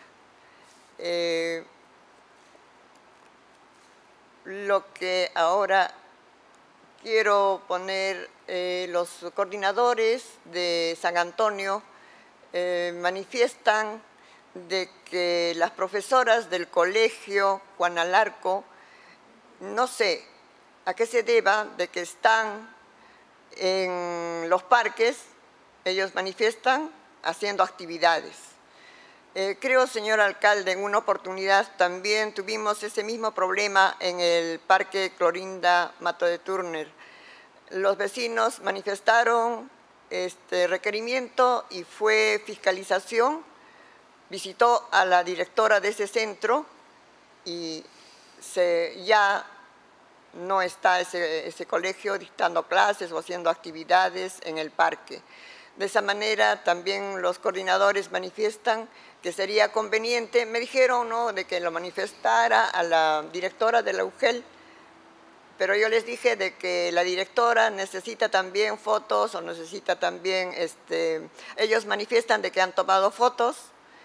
[SPEAKER 9] Lo que ahora quiero poner, los coordinadores de San Antonio manifiestan de que las profesoras del colegio Juan Alarco, no sé a qué se deba de que están en los parques, ellos manifiestan haciendo actividades. Creo, señor alcalde, en una oportunidad también tuvimos ese mismo problema en el Parque Clorinda Mato de Turner. Los vecinos manifestaron requerimiento y fue fiscalización. Visitó a la directora de ese centro y ya no está ese colegio dictando clases o haciendo actividades en el parque. De esa manera también los coordinadores manifiestan que sería conveniente, me dijeron, ¿no?, de que lo manifestara a la directora de la UGEL pero yo les dije de que la directora necesita también fotos o necesita también, ellos manifiestan de que han tomado fotos,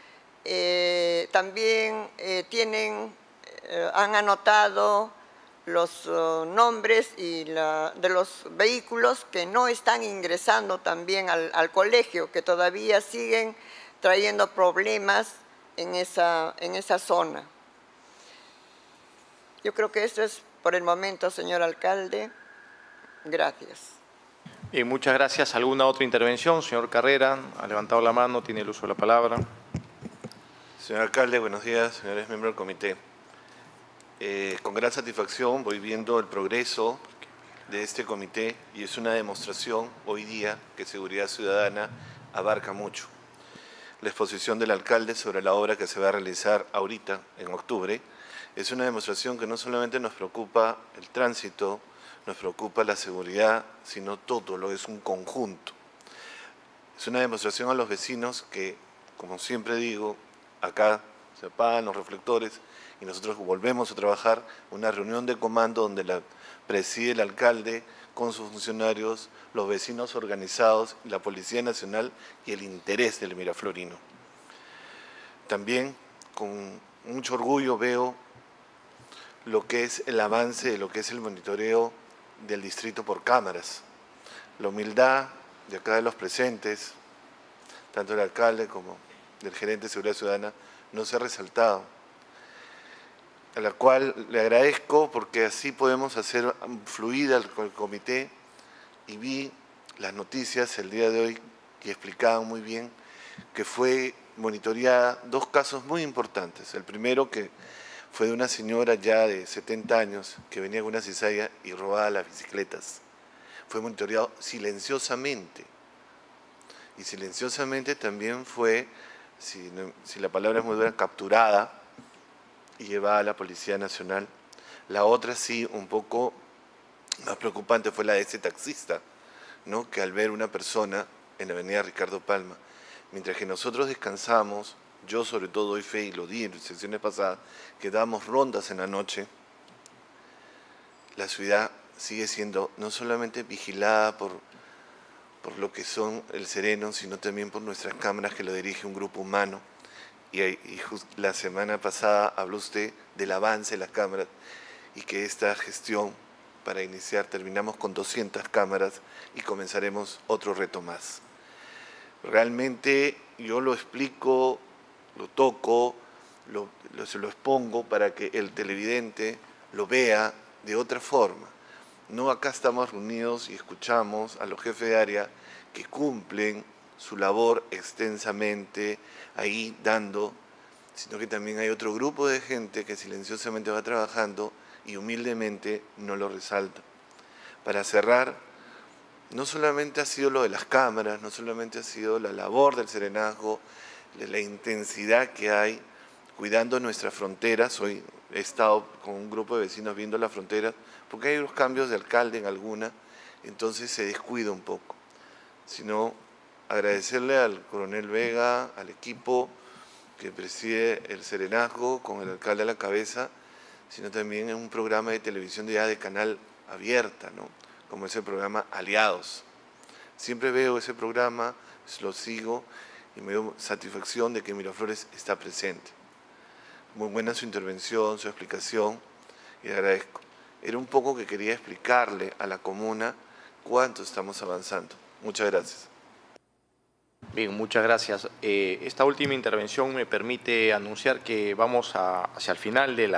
[SPEAKER 9] también han anotado los nombres de los vehículos que no están ingresando también al colegio, que todavía siguen trayendo problemas en esa zona. Yo creo que esto es por el momento, señor alcalde. Gracias.
[SPEAKER 1] Bien, muchas gracias. ¿Alguna otra intervención? Señor Carrera, ha levantado la mano, tiene el uso de la palabra.
[SPEAKER 10] Señor alcalde, buenos días, señores miembros del comité. Con gran satisfacción voy viendo el progreso de este comité y es una demostración hoy día que Seguridad Ciudadana abarca mucho. La exposición del alcalde sobre la obra que se va a realizar ahorita, en octubre, es una demostración que no solamente nos preocupa el tránsito, nos preocupa la seguridad, sino todo, lo es un conjunto. Es una demostración a los vecinos que, como siempre digo, acá se apagan los reflectores y nosotros volvemos a trabajar una reunión de comando donde la preside el alcalde con sus funcionarios, los vecinos organizados, la Policía Nacional y el interés del Miraflorino. También con mucho orgullo veo lo que es el avance de lo que es el monitoreo del distrito por cámaras. La humildad de acá de los presentes, tanto del alcalde como del gerente de Seguridad Ciudadana, no se ha resaltado, a la cual le agradezco porque así podemos hacer fluida el comité y vi las noticias el día de hoy que explicaban muy bien que fue monitoreada dos casos muy importantes. El primero que fue de una señora ya de 70 años que venía con una cizalla y robaba las bicicletas. Fue monitoreado silenciosamente. Y silenciosamente también fue, si la palabra es muy dura, capturada y llevada a la Policía Nacional. La otra sí, un poco más preocupante, fue la de ese taxista, ¿no? Que al ver una persona en la avenida Ricardo Palma, mientras que nosotros descansamos, yo sobre todo doy fe y lo di en sesiones pasadas, que damos rondas en la noche, la ciudad sigue siendo no solamente vigilada por lo que son el Sereno, sino también por nuestras cámaras que lo dirige un grupo humano. Y la semana pasada habló usted del avance de las cámaras y que esta gestión, para iniciar, terminamos con 200 cámaras y comenzaremos otro reto más. Realmente yo lo explico, lo toco, se lo expongo para que el televidente lo vea de otra forma. No acá estamos reunidos y escuchamos a los jefes de área que cumplen su labor extensamente ahí dando, sino que también hay otro grupo de gente que silenciosamente va trabajando y humildemente no lo resalta. Para cerrar, no solamente ha sido lo de las cámaras, no solamente ha sido la labor del serenazgo, de la intensidad que hay cuidando nuestras fronteras. Hoy he estado con un grupo de vecinos viendo las fronteras, porque hay unos cambios de alcalde en alguna, entonces se descuida un poco. Sino agradecerle al coronel Vega, al equipo que preside el serenazgo con el alcalde a la cabeza, sino también en un programa de televisión ya de canal abierta, ¿no? Como es el programa Aliados. Siempre veo ese programa, lo sigo y me doy satisfacción de que Miraflores está presente. Muy buena su intervención, su explicación, y le agradezco. Era un poco que quería explicarle a la comuna cuánto estamos avanzando. Muchas gracias.
[SPEAKER 1] Bien, muchas gracias. Esta última intervención me permite anunciar que vamos hacia el final de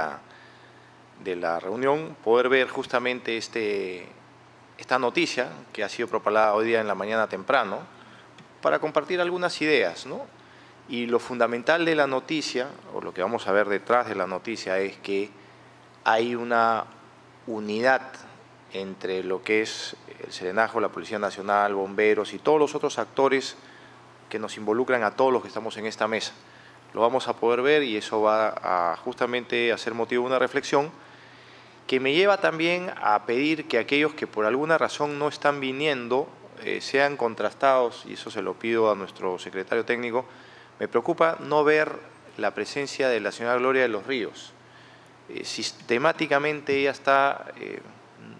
[SPEAKER 1] la reunión, poder ver justamente esta noticia que ha sido propalada hoy día en la mañana temprano, para compartir algunas ideas, ¿no? Y lo fundamental de la noticia, o lo que vamos a ver detrás de la noticia, es que hay una unidad entre lo que es el Serenazgo, la Policía Nacional, bomberos y todos los otros actores que nos involucran a todos los que estamos en esta mesa. Lo vamos a poder ver y eso va a justamente a ser motivo de una reflexión que me lleva también a pedir que aquellos que por alguna razón no están viniendo sean contrastados, y eso se lo pido a nuestro secretario técnico. Me preocupa no ver la presencia de la señora Gloria de los Ríos. Sistemáticamente ella está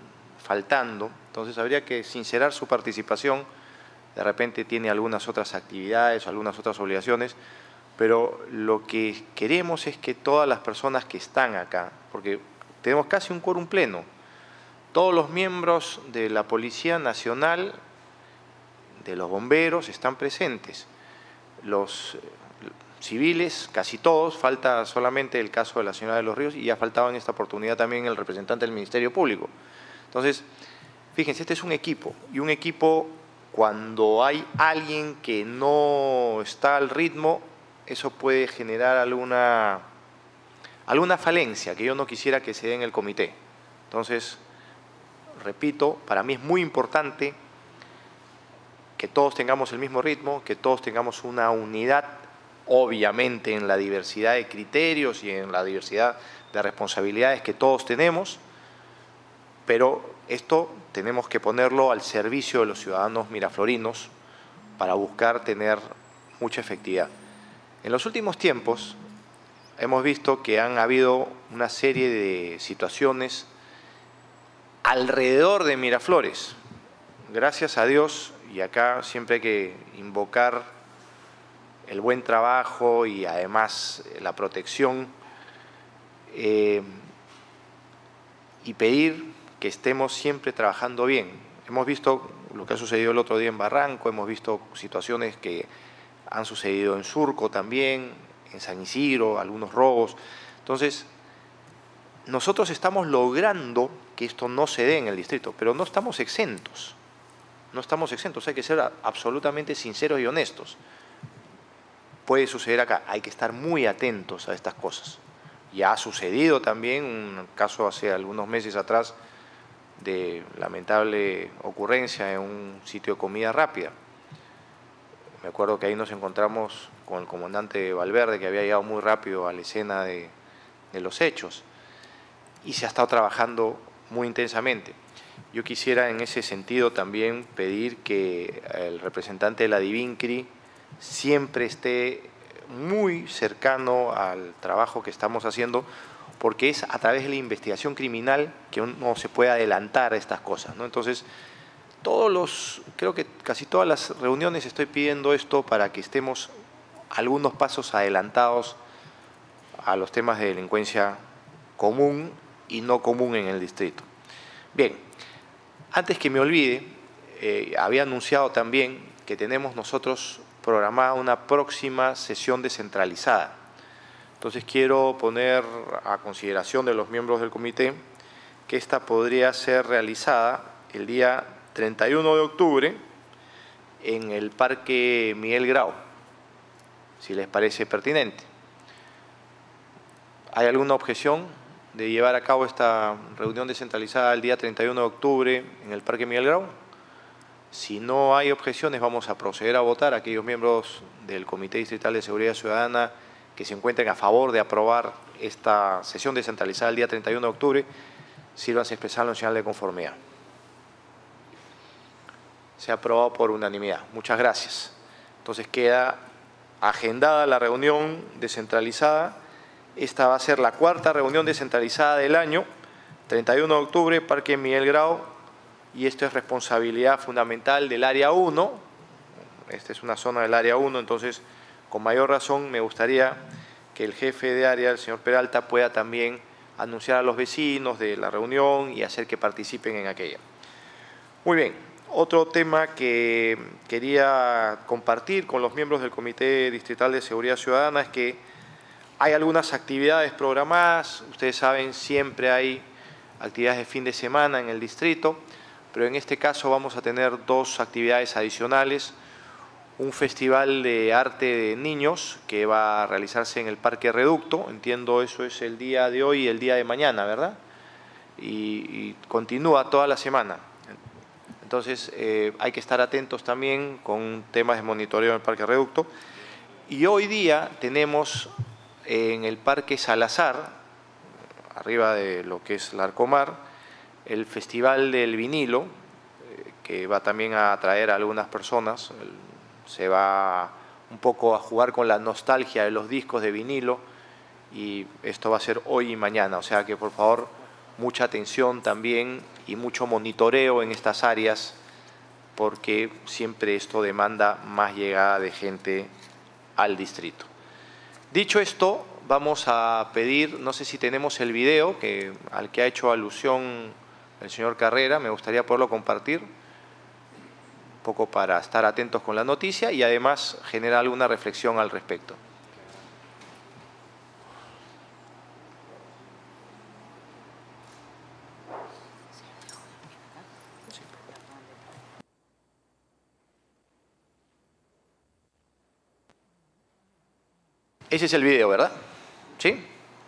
[SPEAKER 1] faltando, entonces habría que sincerar su participación. De repente tiene algunas otras actividades, algunas otras obligaciones, pero lo que queremos es que todas las personas que están acá, porque tenemos casi un quórum pleno, todos los miembros de la Policía Nacional, de los bomberos, están presentes. Los civiles, casi todos, falta solamente el caso de la señora de los Ríos y ha faltado en esta oportunidad también el representante del Ministerio Público. Entonces, fíjense, este es un equipo, y un equipo, cuando hay alguien que no está al ritmo, eso puede generar alguna falencia que yo no quisiera que se dé en el comité. Entonces, repito, para mí es muy importante que todos tengamos el mismo ritmo, que todos tengamos una unidad, obviamente en la diversidad de criterios y en la diversidad de responsabilidades que todos tenemos, pero esto tenemos que ponerlo al servicio de los ciudadanos miraflorinos para buscar tener mucha efectividad. En los últimos tiempos hemos visto que han habido una serie de situaciones alrededor de Miraflores. Gracias a Dios, y acá siempre hay que invocar el buen trabajo y además la protección y pedir que estemos siempre trabajando bien. Hemos visto lo que ha sucedido el otro día en Barranco, hemos visto situaciones que han sucedido en Surco también, en San Isidro, algunos robos. Entonces, nosotros estamos logrando que esto no se dé en el distrito, pero no estamos exentos. No estamos exentos, hay que ser absolutamente sinceros y honestos. Puede suceder acá, hay que estar muy atentos a estas cosas. Ya ha sucedido también un caso hace algunos meses atrás de lamentable ocurrencia en un sitio de comida rápida. Me acuerdo que ahí nos encontramos con el comandante Valverde, que había llegado muy rápido a la escena de los hechos, y se ha estado trabajando muy intensamente. Yo quisiera en ese sentido también pedir que el representante de la Divincri siempre esté muy cercano al trabajo que estamos haciendo, porque es a través de la investigación criminal que uno se puede adelantar a estas cosas, ¿no? Entonces, creo que casi todas las reuniones estoy pidiendo esto para que estemos algunos pasos adelantados a los temas de delincuencia común y no común en el distrito. Bien, antes que me olvide, había anunciado también que tenemos nosotros programada una próxima sesión descentralizada. Entonces quiero poner a consideración de los miembros del comité que esta podría ser realizada el día 31 de octubre en el Parque Miguel Grau, si les parece pertinente. ¿Hay alguna objeción de llevar a cabo esta reunión descentralizada el día 31 de octubre en el Parque Miguel Grau? Si no hay objeciones, vamos a proceder a votar a aquellos miembros del Comité Distrital de Seguridad Ciudadana que se encuentren a favor de aprobar esta sesión descentralizada el día 31 de octubre, sírvanse a expresarlo en señal de conformidad. Se ha aprobado por unanimidad. Muchas gracias. Entonces queda agendada la reunión descentralizada. Esta va a ser la cuarta reunión descentralizada del año, 31 de octubre, Parque Miguel Grau, y esto es responsabilidad fundamental del Área 1. Esta es una zona del Área 1, entonces, con mayor razón, me gustaría que el jefe de área, el señor Peralta, pueda también anunciar a los vecinos de la reunión y hacer que participen en aquella. Muy bien, otro tema que quería compartir con los miembros del Comité Distrital de Seguridad Ciudadana es que hay algunas actividades programadas. Ustedes saben, siempre hay actividades de fin de semana en el distrito, pero en este caso vamos a tener dos actividades adicionales. Un festival de arte de niños que va a realizarse en el Parque Reducto, entiendo eso es el día de hoy y el día de mañana, ¿verdad? Y continúa toda la semana. Entonces hay que estar atentos también con temas de monitoreo en el Parque Reducto. Y hoy día tenemos en el Parque Salazar, arriba de lo que es Larcomar, el Festival del Vinilo, que va también a atraer a algunas personas. Se va un poco a jugar con la nostalgia de los discos de vinilo y esto va a ser hoy y mañana, o sea que por favor mucha atención también y mucho monitoreo en estas áreas, porque siempre esto demanda más llegada de gente al distrito. Dicho esto, vamos a pedir, no sé si tenemos el video al que ha hecho alusión el señor Carrera, me gustaría poderlo compartir, un poco para estar atentos con la noticia y además generar alguna reflexión al respecto. Ese es el video, ¿verdad? ¿Sí?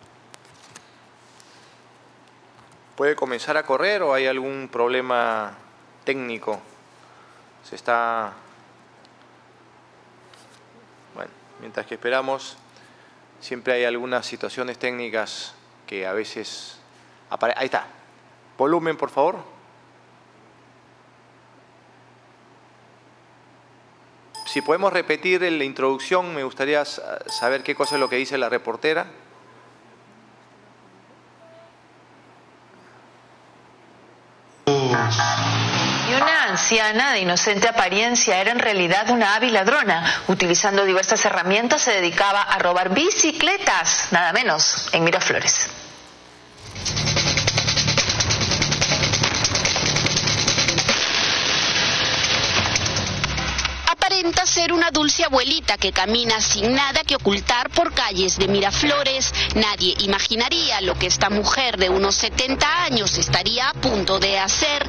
[SPEAKER 1] ¿Puede comenzar a correr o hay algún problema técnico? Se está... Bueno, mientras que esperamos, siempre hay algunas situaciones técnicas que a veces aparecen. Ahí está. Volumen, por favor. Si podemos repetir la introducción, me gustaría saber qué cosa es lo que dice la reportera.
[SPEAKER 11] Y una anciana de inocente apariencia era en realidad una hábil ladrona. Utilizando diversas herramientas se dedicaba a robar bicicletas, nada menos, en Miraflores.
[SPEAKER 12] Aparenta ser una dulce abuelita que camina sin nada que ocultar por calles de Miraflores. Nadie imaginaría lo que esta mujer de unos 70 años estaría a punto de hacer.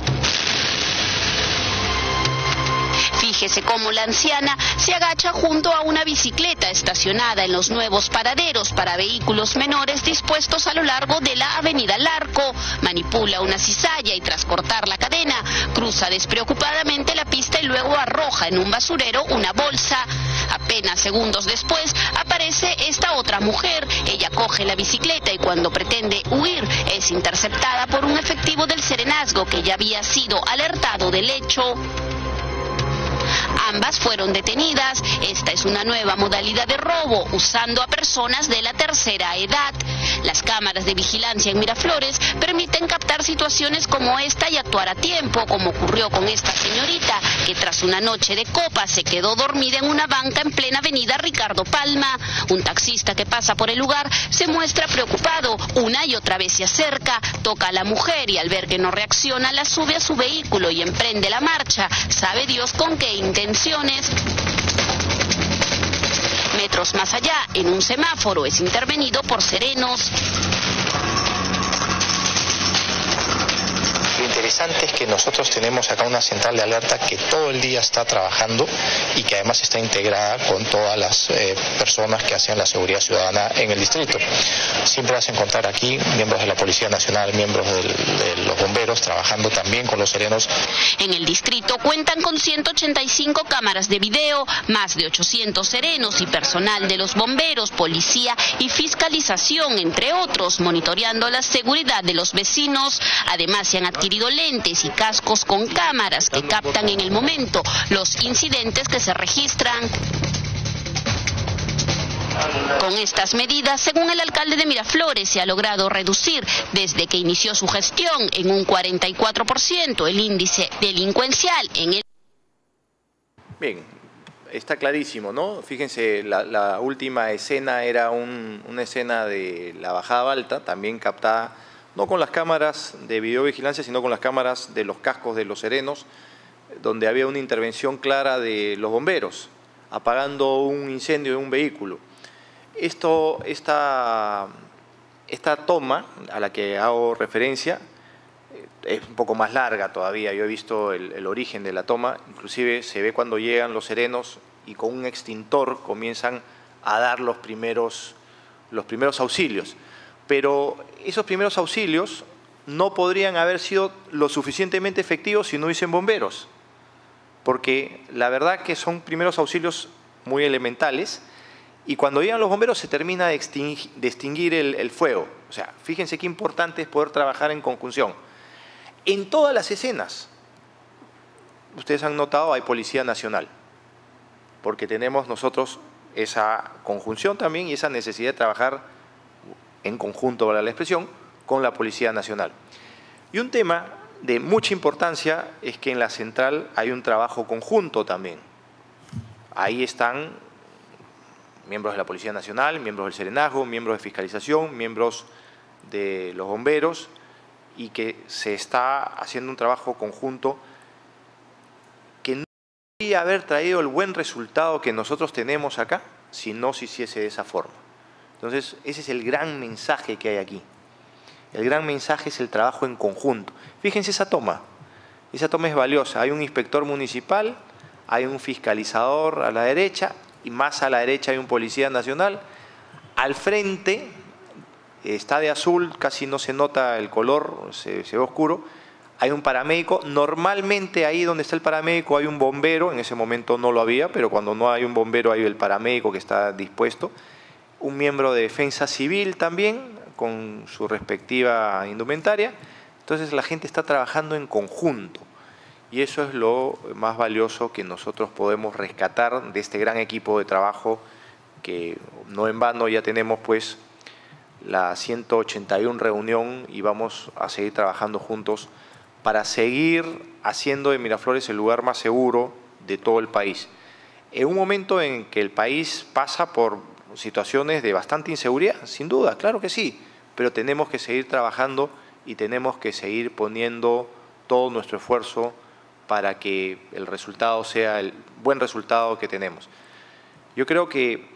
[SPEAKER 12] Fíjese cómo la anciana se agacha junto a una bicicleta estacionada en los nuevos paraderos para vehículos menores dispuestos a lo largo de la avenida Larco. Manipula una cizalla y tras cortar la cadena, cruza despreocupadamente la pista y luego arroja en un basurero una bolsa. Apenas segundos después aparece esta otra mujer. Ella coge la bicicleta y cuando pretende huir es interceptada por un efectivo del Serenazgo que ya había sido alertado del hecho. Ambas fueron detenidas. Esta es una nueva modalidad de robo, usando a personas de la tercera edad. Las cámaras de vigilancia en Miraflores permiten captar situaciones como esta y actuar a tiempo, como ocurrió con esta señorita, que tras una noche de copa se quedó dormida en una banca en plena avenida Ricardo Palma. Un taxista que pasa por el lugar se muestra preocupado. Una y otra vez se acerca, toca a la mujer y al ver que no reacciona, la sube a su vehículo y emprende la marcha. Sabe Dios con qué intenciones. Metros más allá, en un semáforo, es intervenido por serenos.
[SPEAKER 13] Lo interesante es que nosotros tenemos acá una central de alerta que todo el día está trabajando y que además está integrada con todas las personas que hacen la seguridad ciudadana en el distrito. Siempre vas a encontrar aquí miembros de la Policía Nacional, miembros de los bomberos, trabajando también con los serenos.
[SPEAKER 12] En el distrito cuentan con 185 cámaras de video, más de 800 serenos y personal de los bomberos, policía y fiscalización, entre otros, monitoreando la seguridad de los vecinos. Además, se han adquirido lentes y cascos con cámaras que captan en el momento los incidentes que se registran. Con estas medidas, según el alcalde de Miraflores, se ha logrado reducir desde que inició su gestión en un 44% el índice delincuencial en el...
[SPEAKER 1] Bien, está clarísimo, ¿no? Fíjense, la última escena era una escena de la bajada Balta, también captada no con las cámaras de videovigilancia, sino con las cámaras de los cascos de los serenos, donde había una intervención clara de los bomberos, apagando un incendio de un vehículo. Esta toma a la que hago referencia es un poco más larga todavía. Yo he visto el origen de la toma, inclusive se ve cuando llegan los serenos y con un extintor comienzan a dar los primeros auxilios. Pero esos primeros auxilios no podrían haber sido lo suficientemente efectivos si no hubiesen bomberos, porque la verdad que son primeros auxilios muy elementales y cuando llegan los bomberos se termina de extinguir el fuego. O sea, fíjense qué importante es poder trabajar en conjunción. En todas las escenas, ustedes han notado, hay Policía Nacional, porque tenemos nosotros esa conjunción también y esa necesidad de trabajar en conjunto, para la expresión, con la Policía Nacional. Y un tema de mucha importancia es que en la central hay un trabajo conjunto también. Ahí están miembros de la Policía Nacional, miembros del Serenazgo, miembros de fiscalización, miembros de los bomberos, y que se está haciendo un trabajo conjunto que no podría haber traído el buen resultado que nosotros tenemos acá si no se hiciese de esa forma. Entonces, ese es el gran mensaje que hay aquí. El gran mensaje es el trabajo en conjunto. Fíjense esa toma es valiosa. Hay un inspector municipal, hay un fiscalizador a la derecha y más a la derecha hay un policía nacional. Al frente está de azul, casi no se nota el color, se ve oscuro. Hay un paramédico. Normalmente ahí donde está el paramédico hay un bombero. En ese momento no lo había, pero cuando no hay un bombero hay el paramédico que está dispuesto. Un miembro de defensa civil también, con su respectiva indumentaria. Entonces la gente está trabajando en conjunto y eso es lo más valioso que nosotros podemos rescatar de este gran equipo de trabajo, que no en vano ya tenemos pues la 181 reunión y vamos a seguir trabajando juntos para seguir haciendo de Miraflores el lugar más seguro de todo el país. En un momento en que el país pasa por situaciones de bastante inseguridad, sin duda, claro que sí, pero tenemos que seguir trabajando y tenemos que seguir poniendo todo nuestro esfuerzo para que el resultado sea el buen resultado que tenemos. Yo creo que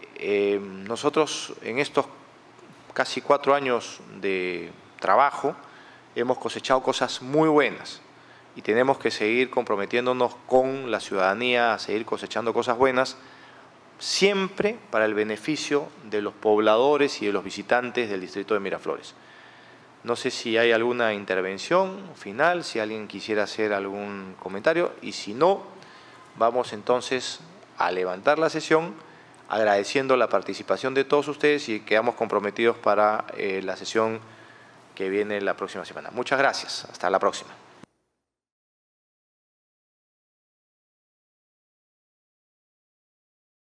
[SPEAKER 1] nosotros en estos casi 4 años de trabajo hemos cosechado cosas muy buenas y tenemos que seguir comprometiéndonos con la ciudadanía a seguir cosechando cosas buenas, siempre para el beneficio de los pobladores y de los visitantes del distrito de Miraflores. No sé si hay alguna intervención final, si alguien quisiera hacer algún comentario, y si no, vamos entonces a levantar la sesión agradeciendo la participación de todos ustedes y quedamos comprometidos para la sesión que viene la próxima semana. Muchas gracias. Hasta la próxima.